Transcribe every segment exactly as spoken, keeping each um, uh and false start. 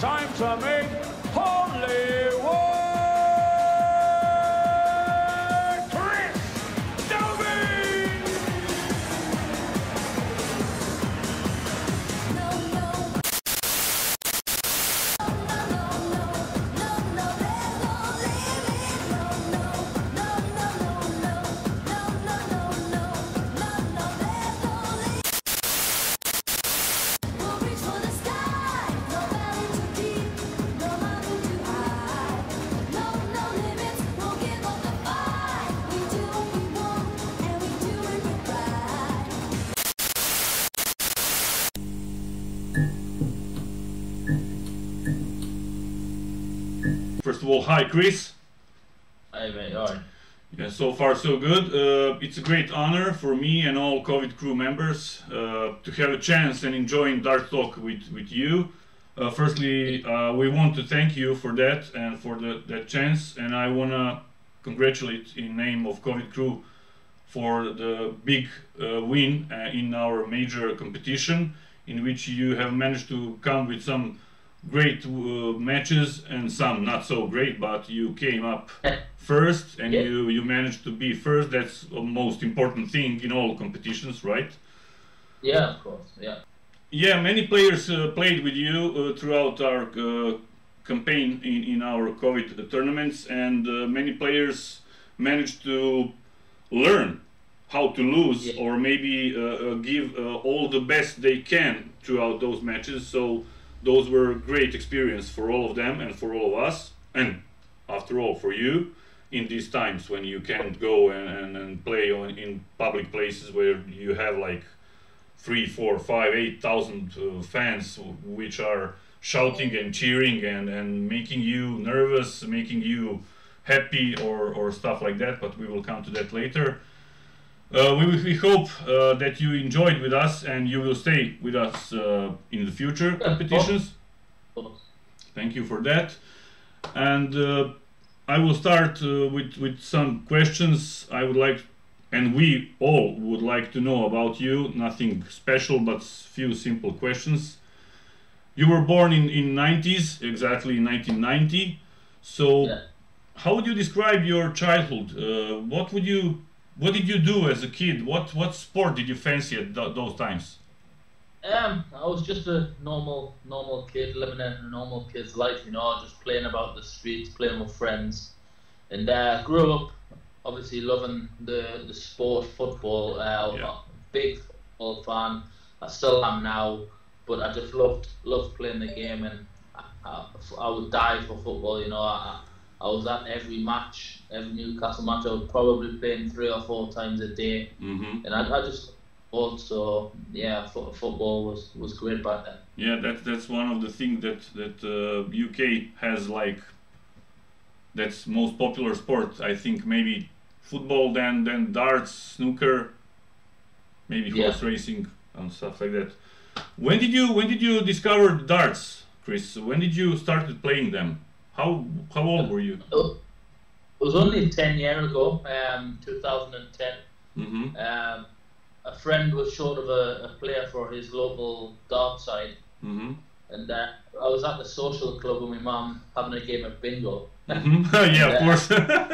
time to meet Hollywood Chris Dobey! No, no. No, no, no, no, no, there's no limit. No, no, no, no, no, no, no, no, no, no, no, there's no limit. We'll reach for the sky, no valley too deep, no mountain too high. No, no limits, won't give up the fight. We do what we want, and we do it with pride. First of all, hi Chris. Hey mate, alright. Yeah, so far so good. Uh, it's a great honor for me and all COVID crew members uh, to have a chance and enjoying Dart Talk with, with you. Uh, firstly, uh, we want to thank you for that and for the, that chance, and I want to congratulate in name of COVID crew for the big uh, win uh, in our major competition, in which you have managed to come with some great uh, matches and some not so great, but you came up first and Yeah. you you managed to be first. That's the most important thing in all competitions, right? Yeah, of course, yeah. Yeah, many players uh, played with you uh, throughout our uh, campaign in, in our COVID tournaments, and uh, many players managed to learn how to lose, Yeah. or maybe uh, uh, give uh, all the best they can throughout those matches. So those were great experience for all of them and for all of us, and after all for you in these times when you can't go and, and, and play on, in public places where you have like three, four, five, eight thousand uh, fans which are shouting and cheering and, and making you nervous, making you happy or, or stuff like that, but we will come to that later. Uh, we, we hope uh, that you enjoyed with us and you will stay with us uh, in the future competitions. Thank you for that. And uh, I will start uh, with, with some questions I would like, and we all would like to know about you. Nothing special, but few simple questions. You were born in in nineties, exactly in nineteen ninety. So Yeah. how would you describe your childhood? Uh, what would you What did you do as a kid? What what sport did you fancy at th those times? Um, I was just a normal, normal kid living a normal kid's life, you know, just playing about the streets, playing with friends, and uh, grew up obviously loving the the sport, football. Uh, Yeah. Big football fan. I still am now, but I just loved loved playing the game, and I, I, I would die for football. You know, I, I was at every match, every Newcastle match. I was probably playing three or four times a day, Mm-hmm. and I, I just thought so. Yeah, fo football was was great back then. Yeah, that that's one of the things that that uh, U K has, like, that's most popular sport. I think maybe football, then then darts, snooker, maybe Yeah. horse racing and stuff like that. When did you when did you discover darts, Chris? When did you started playing them? How how old were you? It was only ten years ago, um, two thousand ten. Mm-hmm. Um, a friend was short of a, a player for his local dart side, Mm-hmm. and uh, I was at the social club with my mum having a game of bingo. Mm-hmm. Yeah, of Yeah. course.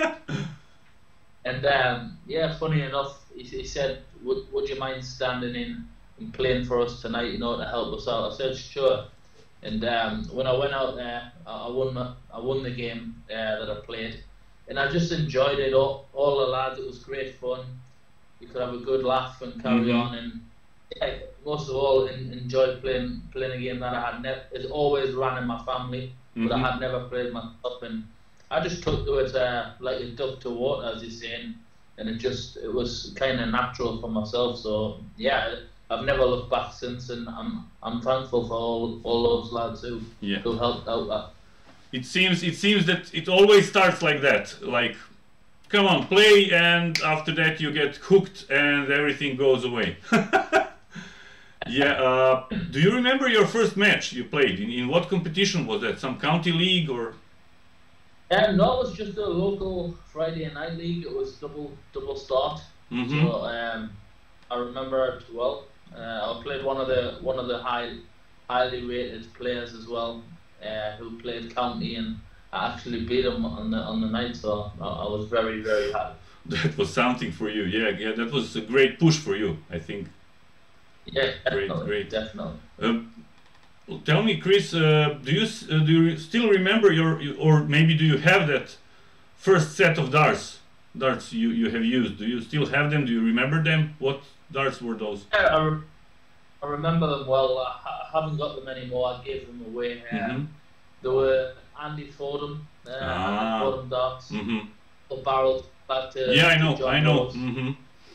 And um, yeah, funny enough, he, he said, would, would you mind standing in and playing for us tonight, you know, to help us out? I said, sure. And um, when I went out there, I, I won the, I won the game uh, that I played. And I just enjoyed it, all, all the lads. It was great fun. You could have a good laugh and carry Mhm. on. And yeah, most of all, en enjoyed playing playing a game that I had never, it always ran in my family, but I Mhm. had never played myself. And I just took to it uh, like a duck to water, as you say, and, and it just it was kind of natural for myself. So yeah, I've never looked back since, and I'm I'm thankful for all all those lads who Yeah. who helped out that. It seems it seems that it always starts like that. Like, come on, play, and after that you get hooked and everything goes away. Yeah. Uh, do you remember your first match you played? In, in what competition was that? Some county league or? Um, no, it was just a local Friday night league. It was double double start. Mm-hmm. So um, I remember it well. Uh, I played one of the one of the high highly rated players as well. uh, who played county, and I actually beat him on the on the night, so I, I was very very happy. That was something for you. Yeah, yeah, that was a great push for you, I think. Yeah, Great, definitely, great. definitely. Um, well, tell me, Chris, uh, do you s- uh, do you still remember your, or maybe do you have that first set of darts darts you, you have used? Do you still have them? Do you remember them? What darts were those? Yeah, I, re- I remember them well. I, ha- I haven't got them anymore. I gave them away. Um, Mhm. They were Andy Fordham, uh, Ah. Andy Fordham darts, Hmm. or barrels back to Yeah, I to know, John I know. Rose. Hmm.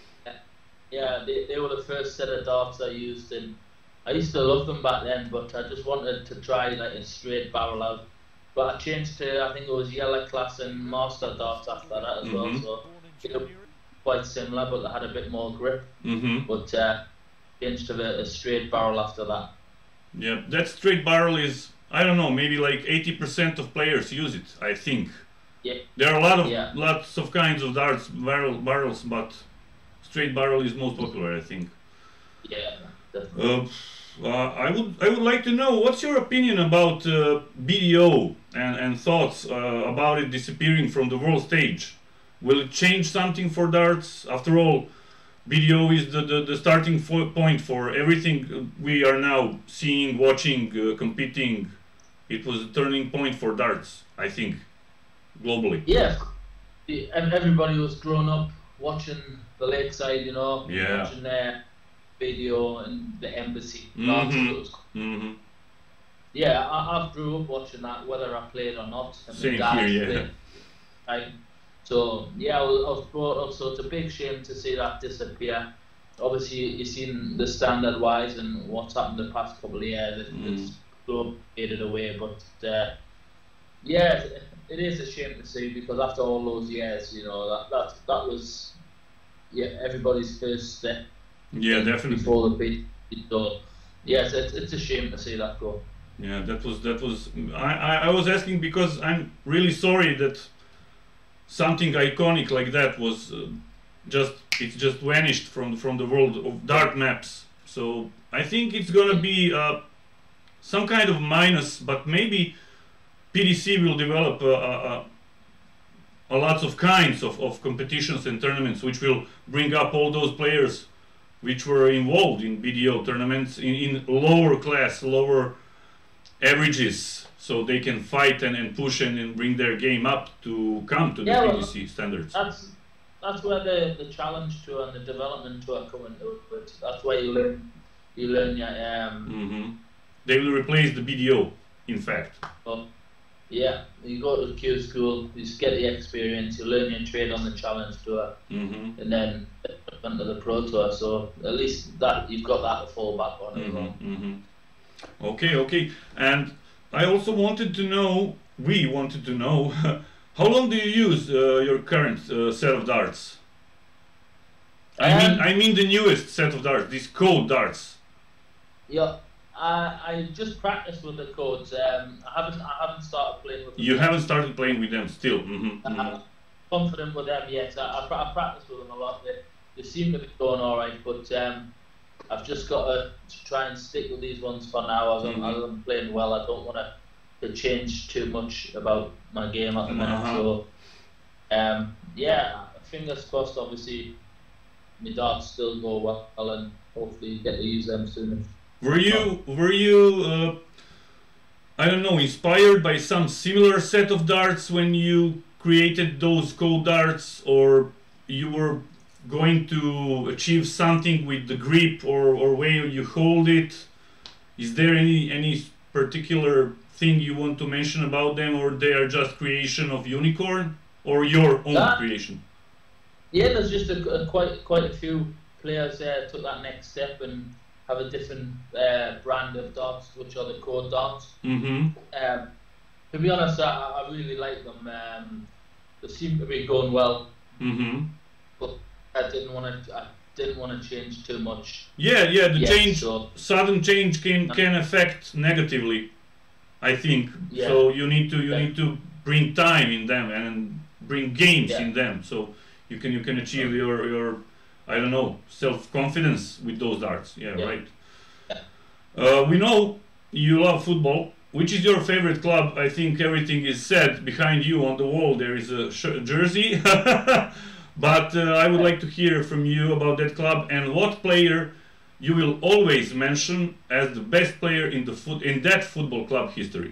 Yeah, they, they were the first set of darts I used, and I used to love them back then, but I just wanted to try like a straight barrel out. But I changed to, I think it was yellow class and master darts after that as well, Mhm. so they were quite similar, but they had a bit more grip. Hmm. But uh, changed to a, a straight barrel after that. Yeah, that straight barrel is, I don't know, maybe like eighty percent of players use it, I think. Yeah, There are a lot of Yeah. lots of kinds of darts barrel barrels, but straight barrel is most popular, I think. yeah, definitely. Uh, uh, I would I would like to know what's your opinion about uh, B D O and, and thoughts uh, about it disappearing from the world stage. Will it change something for darts? After all, B D O is the, the, the starting fo- point for everything we are now seeing, watching, uh, competing. It was a turning point for darts, I think, globally. Yeah, the- and everybody was growing up watching the lakeside, you know, Yeah. watching their video and the embassy. Mhm. That's what it was. Hmm. Yeah, I, I grew up watching that, whether I played or not. And my Same dad here, yeah. played. Right. So yeah, I was, I was brought up. So it's a big shame to see that disappear. Obviously, you've seen the standard wise and what's happened the past couple of years. It, Mm. It's slowly faded away, but uh, yeah, it, it is a shame to see because after all those years, you know, that that that was yeah everybody's first step Yeah, definitely. before the beat. So yes, it's it's a shame to see that go. Yeah, that was that was. I, I, I was asking because I'm really sorry that something iconic like that was uh, just it's just vanished from from the world of dart maps. So I think it's gonna be uh, some kind of minus, but maybe P D C will develop a, a, a, a lots of kinds of, of competitions and tournaments, which will bring up all those players which were involved in B D O tournaments in, in lower class, lower averages, so they can fight and, and push and, and bring their game up to come to the Yeah, well, P D C standards. That's that's where the, the challenge tour and the development tour come into it. That's where you learn you learn your um Hmm. They will replace the B D O, in fact. well, yeah, you go to the Q school, you just get the experience, you learn your trade on the challenge tour, Hmm. and then onto the pro tour. So at least that you've got that to fall back on as Hmm. well. Hmm. Okay, okay. And I also wanted to know, we wanted to know, how long do you use uh, your current uh, set of darts? I mean, Um, I mean the newest set of darts, these code darts. Yeah, I I just practiced with the codes. Um, I haven't I haven't started playing with them. You yet. haven't started playing with them still. Hmm. I'm not confident with them yet. I, I, pra- I practice with them a lot. They, they seem to be going all right, but um, I've just got to, to try and stick with these ones for now. As I'm, Mhm. as I'm playing well, I don't want to to change too much about my game at the minute. Uh-huh. So, um, yeah, fingers crossed. Obviously, my darts still go well, and hopefully get to use them soon. Were you were you uh, I don't know, inspired by some similar set of darts when you created those code darts, or you were going to achieve something with the grip or, or way you hold it? Is there any any particular thing you want to mention about them, or they are just creation of Unicorn or your own That- creation? Yeah, there's just a, a quite quite a few players there took that next step and have a different uh, brand of darts, which are the code darts. Mm-hmm. Um, to be honest, I, I really like them. Um, they seem to be going well, Mm-hmm. but I didn't want to. I didn't want to change too much. Yeah, yeah, the yet, change So sudden change can can affect negatively, I think. Yeah. So you need to you Yeah. need to bring time in them and bring games Yeah. in them, so you can you can achieve your your I don't know, self confidence with those darts. Yeah, Yeah. right. Uh, we know you love football. which is your favorite club? I think everything is said. Behind you on the wall there is a sh- jersey. But uh, I would like to hear from you about that club and what player you will always mention as the best player in the foot in that football club history.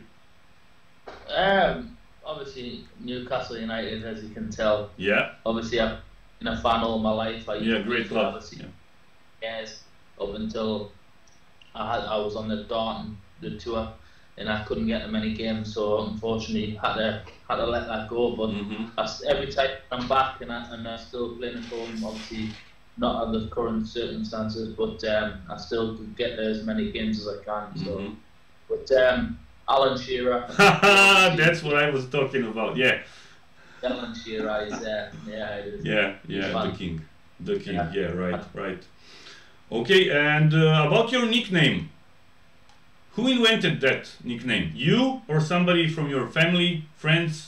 Um, obviously Newcastle United, as you can tell. Yeah. Obviously, I've been a fan all my life. I Yeah, great club. Obviously, Yeah. yes, up until I had I was on the Darton the tour, and I couldn't get to many games, so unfortunately had to had to let that go. But Mhm. I s every time I'm back and I and I'm still playing at home, obviously not under the current circumstances, but um, I still get there as many games as I can. So, Mhm. but um, Alan Shearer. That's what I was talking about. Yeah. Alan Shearer is uh, yeah, it is. Yeah, yeah, fun. the king. The king. Yeah. Yeah, right, right. Okay, and uh, about your nickname. Who invented that nickname? You or somebody from your family, friends?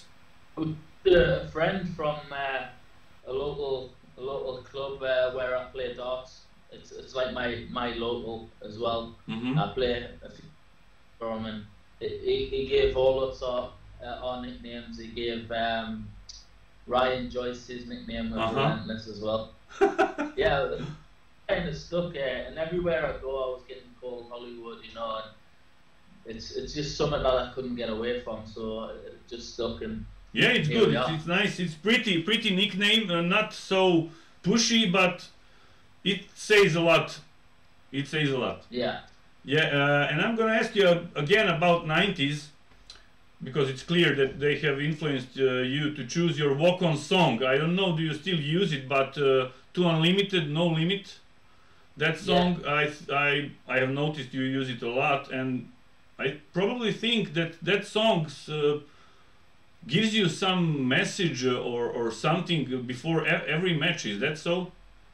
A friend from uh, a local a local club uh, where I play darts. It's it's like my my local as well. Mm-hmm. I play a few for him, and he, he- he gave all us our, uh, our nicknames. He gave um, Ryan Joyce his nickname was Uh-huh. Relentless as well. Yeah, kind of stuck. Uh, and everywhere I go, I was getting called Hollywood, you know. And it's it's just something that I couldn't get away from, so it just stuck. And Yeah, it's Here good. we It's, are. it's nice. It's pretty, pretty nickname. Uh, not so pushy, but it says a lot. It says a lot. yeah, Yeah, uh, and I'm gonna ask you again about nineties because it's clear that they have influenced uh, you to choose your walk-on song. I don't know, do you still use it? But uh, "To Unlimited, No Limit," that song, I I I have noticed you use it a lot, and I probably think that that song uh, gives you some message uh, or or something before e- every match. Is that so?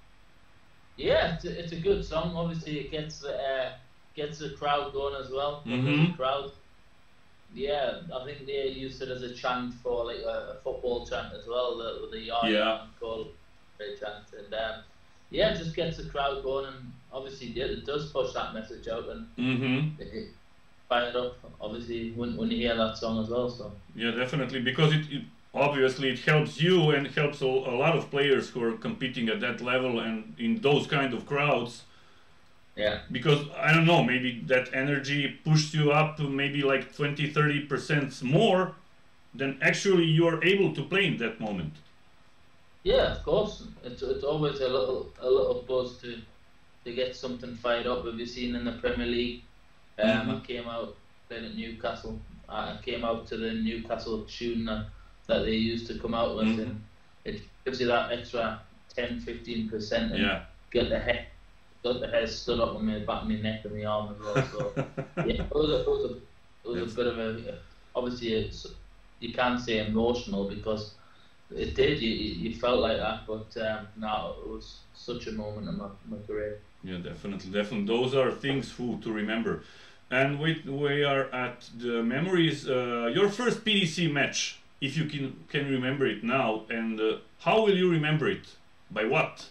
yeah. It's a, it's a good song. Obviously, it gets the uh, gets the crowd going as well. When there's Mhm. a crowd. Yeah, I think they used it as a chant for like a, a football chant as well. The the yard Yeah. call chant, and um, yeah, it just gets the crowd going, and obviously it, it does push that message out and Mm-hmm. it, it fire it up. Obviously, when when you hear that song as well, so Yeah, definitely, because it, it obviously it helps you and helps a, a lot of players who are competing at that level and in those kind of crowds. yeah, Because I don't know, maybe that energy pushed you up to maybe like twenty, thirty percent more than actually you are able to play in that moment. yeah. Of course, it's it's always a little a little buzz to to get something fired up. Have you seen in the Premier League? Um, Mhm. I came out playing at Newcastle. I came out to the Newcastle tune that, that they used to come out with, Mhm. and it gives you that extra ten, fifteen percent, and Yeah. get the head, got the hair stood up on my back, of my neck, and my arm as well. So yeah, it was a, it was a, it was Yes. a bit of a. Obviously, it's you can't say emotional because it did. You you you felt like that, but um, no, it was such a moment in my, my career. Yeah, definitely, definitely. Those are things who to remember. And we we are at the memories. Uh, your first P D C match, if you can can remember it now, and uh, how will you remember it? By what?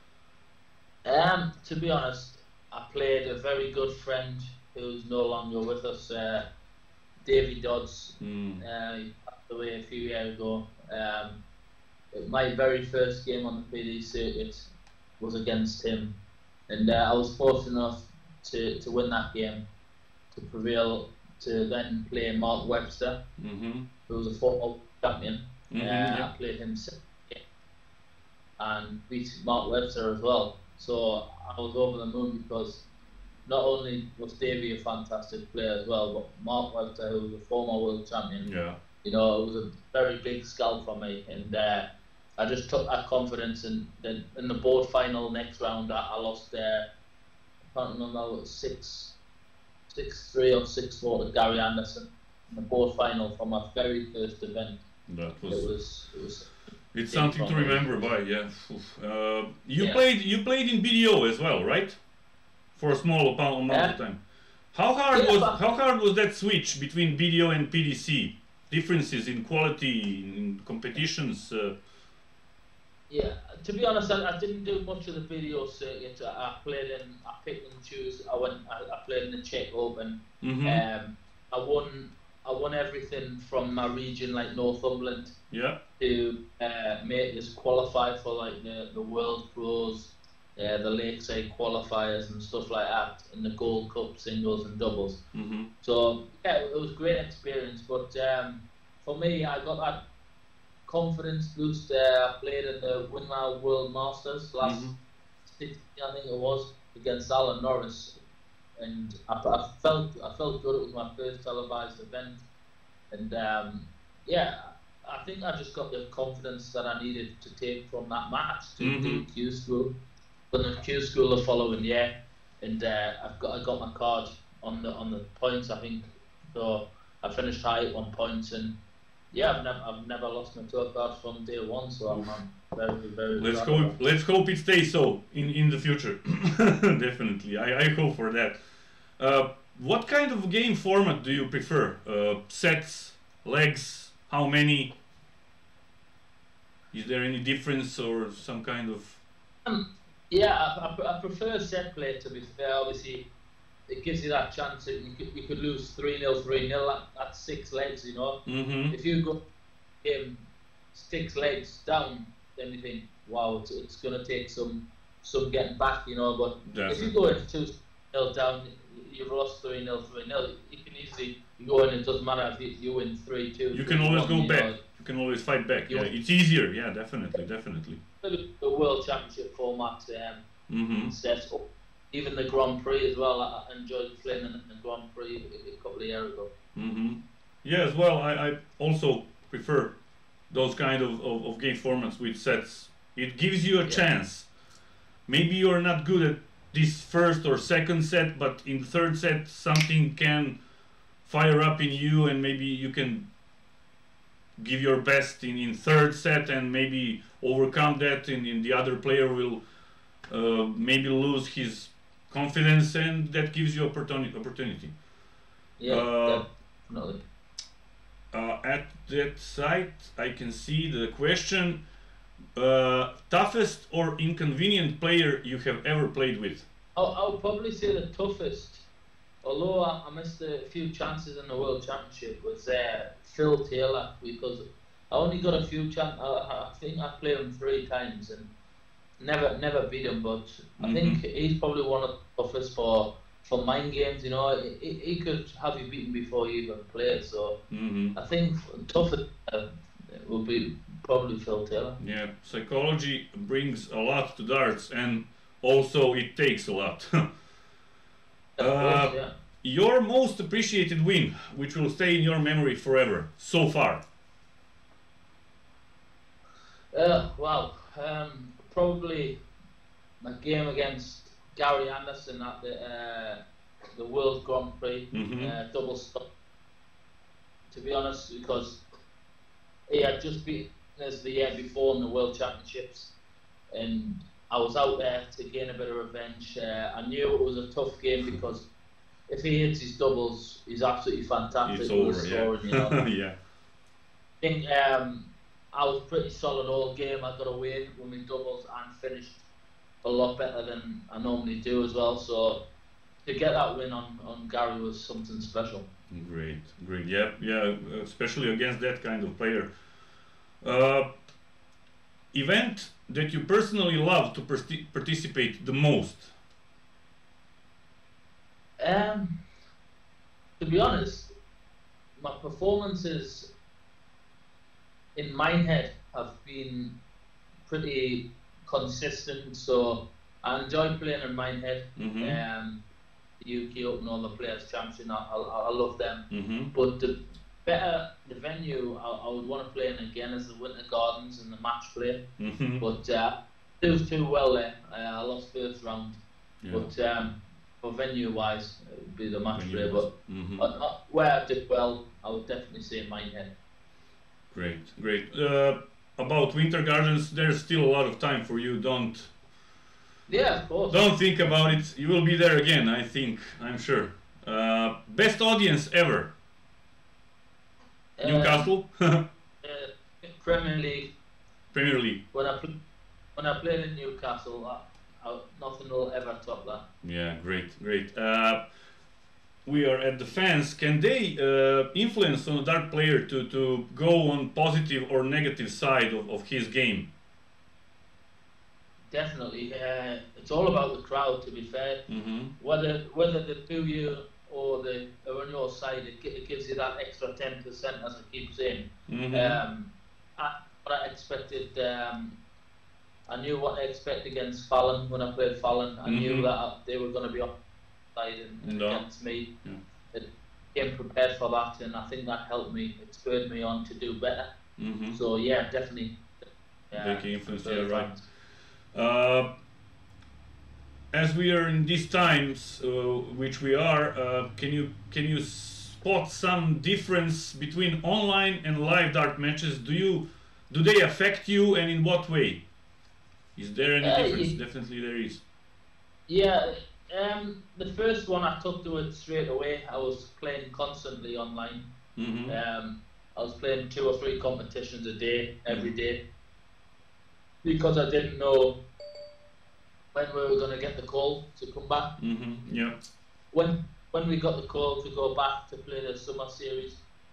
Um, to be honest, I played a very good friend who's no longer with us, uh, Davy Dodds. Mm. Uh, he passed away a few years ago. Um, my very first game on the P D circuit was against him, and uh, I was fortunate enough to, to win that game, to prevail to then play Mark Webster, Mm-hmm. who was a former champion. Mhm, uh, yeah. I played him second game and beat Mark Webster as well. So I was over the moon because not only was Davey a fantastic player as well, but Mark Webster, who was a former world champion, Yeah. you know, it was a very big scalp for me. And uh, I just took that confidence. And then in the board final next round, I, I lost, uh, I can't remember, it was six, six three or six four to Gary Anderson in the board final for my very first event. That It was. was, it was It's big something to for me. remember by. Yeah. Oof. Uh, you Yeah. played. You played in B D O as well, right? For a small amount amount of Yeah. time. How hard Yeah, was but- how hard was that switch between B D O and P D C? Differences in quality in competitions. Uh, Yeah, to be honest, I, I didn't do much of the video circuit. I, I played in, I picked and choose. I went, I, I played in the Czech Open. mhm. Um, I won I won everything from my region, like Northumberland, Yeah. to uh, make us qualify for like the, the World Pros, uh, the Lakeside qualifiers and stuff like that, and the Gold Cup singles and doubles. Mm-hmm. So yeah, it was a great experience. But um, for me, I got that confidence boost. Uh, I played in the Winmau World Masters last Mhm. sixteen, I think it was, against Alan Norris, and I, I felt I felt good. It was my first televised event, and um, yeah, I think I just got the confidence that I needed to take from that match to Mhm. do Q school. Done the Q school the following year, and uh, I've got I got my card on the on the points. I think so. I finished high on points, and yeah, I've never I've never lost my tour card from day one. So I'm, I'm very very. Let's proud of hope. that. Let's hope it stays so in in the future. Definitely, I, I hope for that. Uh, what kind of game format do you prefer? Uh, sets, legs, how many? Is there any difference or some kind of? Um, yeah, I, I, I prefer set play, to be fair. Obviously, it gives you that chance that you could, you could lose three nil, three nil at, at six legs, you know. Mm-hmm. If you go game six legs down, then you think, wow, it's, it's going to take some some getting back, you know. But if you Definitely. go in two nil down, you've lost three nil, three nil, you can easily you go in, it doesn't matter if you, you win three two. You can always go you back. know. You can always fight back. You- Yeah, it's easier. Yeah, definitely, definitely. The World Championship format um, Mm-hmm. sets up. Even the Grand Prix as well. I I enjoyed playing in the Grand Prix a a couple of years ago. Mm-hmm. Yeah, as well. I, I also prefer those kind of, of, of game formats with sets. It gives you a Yeah. chance. Maybe you're not good at this first or second set, but in the third set something can fire up in you, and maybe you can give your best in, in third set and maybe overcome that, and, and the other player will uh, maybe lose his confidence, and that gives you opportunity. opportunity. Yeah, Uh, definitely. Uh, at that site, I can see the question: uh, toughest or inconvenient player you have ever played with? I'll, I'll probably say the toughest, although I, I missed a few chances in the World Championship, was uh, Phil Taylor, because I only got a few chances. I, I think I played him three times and never never beat him. But I think he's probably one of the toughest for for mind games. You know, he, he could have you beaten before you even played. So Mm-hmm. I think toughest uh, will be probably Phil Taylor. Yeah, psychology brings a lot to darts, and also it takes a lot. Of Uh, course, yeah. Your most appreciated win, which will stay in your memory forever, so far. Uh, well, um, probably my game against Gary Anderson at the uh, the World Grand Prix, Mhm. uh, double stop. To be honest, because he had just beaten us the year before in the World Championships, and I was out there to gain a bit of revenge. Uh, I knew it was a tough game because if he hits his doubles, he's absolutely fantastic. It's with over, his yeah. scoring, you know. Yeah. I think um, I was pretty solid all game. I got away with my doubles and finished a lot better than I normally do as well. So to get that win on, on Gary was something special. Great, great. Yeah, yeah, especially against that kind of player. Uh, event that you personally love to parti- participate the most? Um, to be honest, my performances in Minehead have been pretty consistent. So I enjoy playing in Minehead. Mm-hmm. Um, the U K Open, all the Players Championship, I, I, I love them. Mm-hmm. But the better the venue, I, I would want to play in again is the Winter Gardens and the match play. Mm-hmm. But uh, it was too well there. Uh, I lost first round. Yeah. But um, for venue wise, it would be the match play. Venue-wise. But Mhm. uh, uh, where I did well, I would definitely say Minehead. Great, great. Uh, about Winter Gardens, there's still a lot of time for you. Don't Yeah, of course. don't think about it. You will be there again. I think. I'm sure. Uh, best audience ever. Uh, Newcastle, uh, Premier League. Premier League. When I pl- when I played in Newcastle, I, I, nothing will ever top that. Yeah, great, great. Uh, we are at the fans, can they uh, influence on a dart player to, to go on positive or negative side of, of his game? Definitely. Uh, it's all about the crowd, to be fair. Mm-hmm. Whether whether they boo you or they are on your side, it, gi- it gives you that extra ten percent, as I keep saying. Mm-hmm. Um, I, what I expected, um, I knew what I expected against Fallon when I played Fallon. I Mhm. knew that I- they were going to be on the side and, and No. against me. Yeah. It came prepared for that, and I think that helped me. It spurred me on to do better. Mm-hmm. So yeah, definitely. Yeah, They can influence, very yeah, right. fans. Uh, as we are in these times, uh, which we are, uh, can you can you spot some difference between online and live dart matches? Do you do they affect you, and in what way? Is there any Uh, difference? you- Definitely there is. Yeah, um, the first one I took to it straight away. I was playing constantly online. Mm-hmm. Um, I was playing two or three competitions a day, every day, because I didn't know when we were going to get the call to come back. Mm-hmm. Yeah. When when we got the call to go back to play the summer series,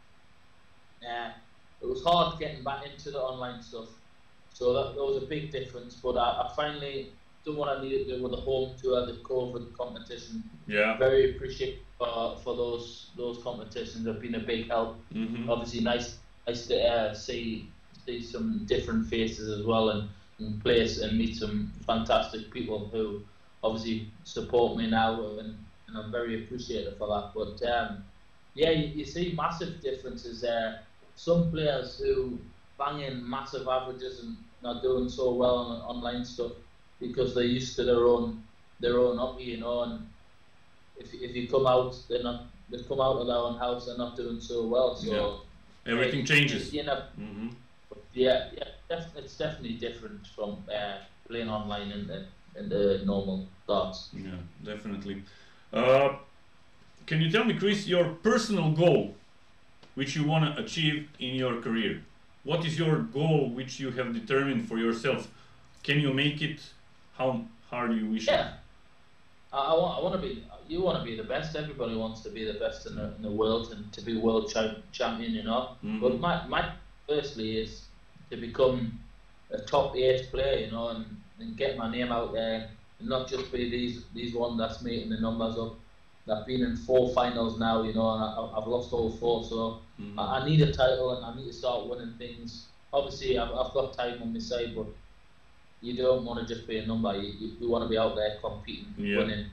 uh, it was hard getting back into the online stuff. So that, that was a big difference. But I, I finally done what I needed to do with the home tour, the C O V I D competition. Yeah. Very appreciative for, for those those competitions. Have been a big help. Mm-hmm. Obviously, nice nice to uh, see see some different faces as well, and, and place and meet some fantastic people who obviously support me now, and, and I'm very appreciative for that. But um, yeah, you, you see massive differences there. Some players who bang in massive averages and not doing so well on online stuff because they're used to their own their own hockey, you know. And if if you come out, they're not they come out of their own house, they're not doing so well. So Yeah. Everything you- changes. You know, Mm-hmm. yeah, yeah, def- it's definitely different from uh, playing online and the and the normal darts. Yeah, definitely. Uh, can you tell me, Chris, your personal goal, which you want to achieve in your career? What is your goal, which you have determined for yourself? Can you make it? How hard you wish? Yeah, I, I want I want to be. You want to be the best. Everybody wants to be the best in the, in the world and to be world cha- champion, you know. Mhm. But my my firstly is to become a top eight player, you know, and, and get my name out there, and not just be these these one that's making the numbers up. I've been in four finals now, you know, and I, I've lost all four, so Mhm. I, I need a title and I need to start winning things. Obviously, I've, I've got time on my side, but you don't want to just be a number. You, you, you want to be out there competing, Yeah. winning.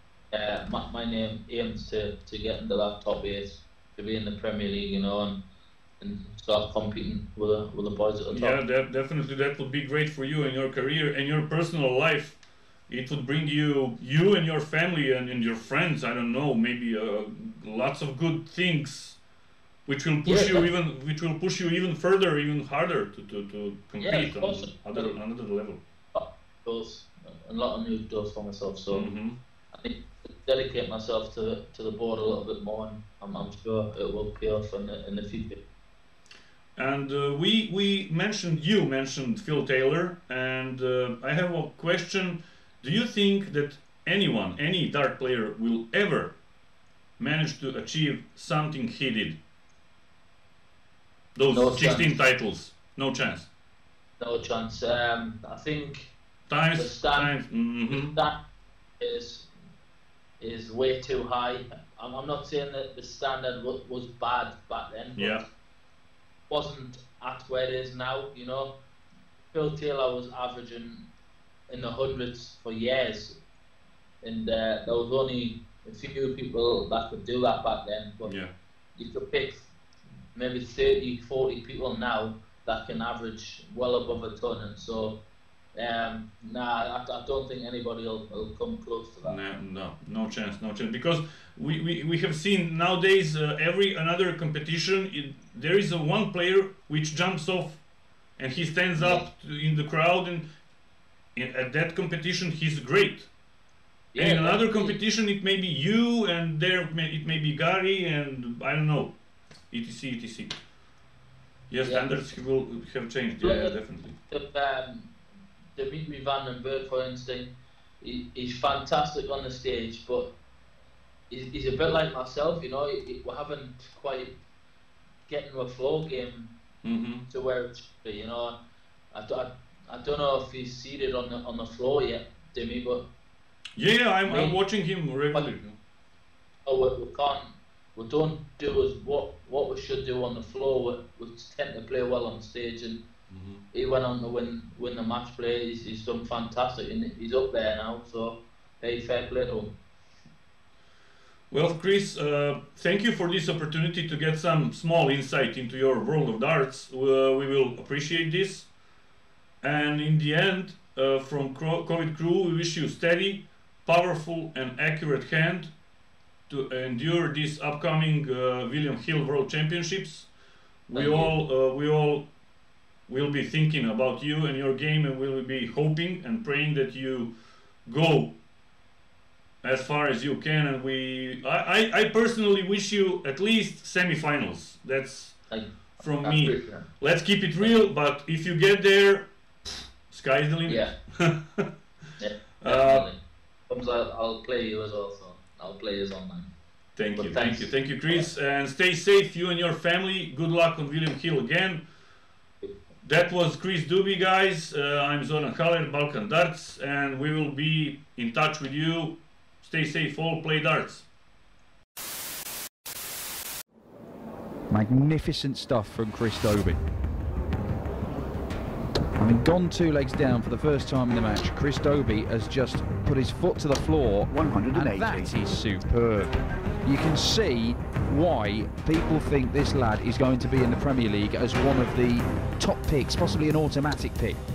Uh, my, my name aims to, to get into that top eight, to be in the Premier League, you know, and and start competing with the with the boys at the top. Yeah, that, definitely that would be great for you and your career and your personal life. It would bring you, you and your family and, and your friends, I don't know, maybe uh, lots of good things, which will push Yeah, you but- even, which will push you even further, even harder to, to, to compete of on course. other another level. Doors, a lot of new doors for myself, so Mhm. I need to dedicate myself to to the board a little bit more, and I'm, I'm sure it will pay off in the, in the future. And uh, we we mentioned you mentioned Phil Taylor, and uh, I have a question. Do you think that anyone, any dart player, will ever manage to achieve something he did? Those No sixteen chance. titles, no chance. No chance. Um, I think Times, The stand- times. hmm that is is way too high. I'm, I'm not saying that the standard was, was bad back then, but Yeah. wasn't at where it is now. You know, Phil Taylor was averaging in the hundreds for years, and uh, there was only a few people that could do that back then. But Yeah. you could pick maybe thirty, forty people now that can average well above a ton, and so um, nah, I, I don't think anybody will, will come close to that. No, no, no chance, no chance. Because we, we, we have seen nowadays uh, every another competition, it, there is a one player which jumps off, and he stands up to, in the crowd, and in, at that competition he's great. And in another definitely. competition it may be you, and there may, it may be Gary, and I don't know, et cetera et cetera. Yes, Yeah. standards will have changed. Yeah, yeah, definitely. If, um, Dimitri Van den Berg, for instance, he, he's fantastic on the stage, but he's, he's a bit like myself, you know. He, we haven't quite getting a flow game Mm-hmm. to where it should be, you know. I, I, I don't know if he's seated on the on the floor yet, Demi, but Yeah, I'm, I mean, I'm watching him regularly. oh, we, we can't, we don't do as what what we should do on the floor. We, we tend to play well on stage, and Mm-hmm. he went on to win win the match play. He's, he's done fantastic, and he's up there now. So, hey, fair play to him. Well, Chris, uh, thank you for this opportunity to get some small insight into your world of darts. Uh, we will appreciate this. And in the end, uh, from COVID Crew, we wish you steady, powerful and accurate hand to endure these upcoming uh, William Hill World Championships. We Thank you. all, uh, we all will be thinking about you and your game, and we'll be hoping and praying that you go as far as you can. And we, I, I, I personally wish you at least semi-finals. That's Thank you. from I me. appreciate it. Let's keep it real, but if you get there, sky's the limit. Yeah. Yeah, Uh, definitely. Comes out, I'll play you as well, so I'll play you online. Thank But you, thank thanks. you, thank you, Chris, and stay safe, you and your family. Good luck on William Hill again. That was Chris Dobey, guys. Uh, I'm Zoran Haller, Balkan Darts, and we will be in touch with you. Stay safe, all play darts. Magnificent stuff from Chris Dobey. Having gone two legs down for the first time in the match, Chris Dobey has just put his foot to the floor, one hundred eighty. and that is superb. You can see why people think this lad is going to be in the Premier League as one of the top picks, possibly an automatic pick.